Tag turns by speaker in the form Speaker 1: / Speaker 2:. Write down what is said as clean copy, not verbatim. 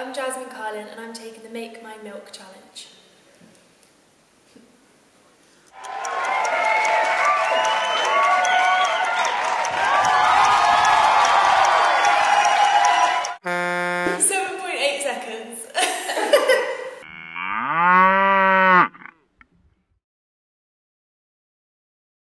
Speaker 1: I'm Jazmin Carlin and I'm taking the Make My Milk Challenge.